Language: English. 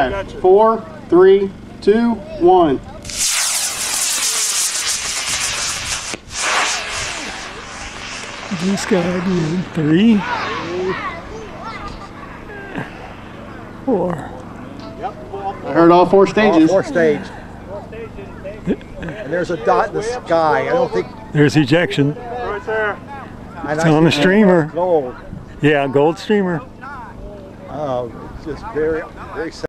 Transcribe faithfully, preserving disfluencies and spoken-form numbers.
Five, four, three, two, one. Blue sky again. Three, four. I heard all four stages. All four stages. And there's a dot in the sky. I don't think. There's ejection. Right there. It's on the streamer. Gold. Yeah, gold streamer. Oh, it's just very, very sad.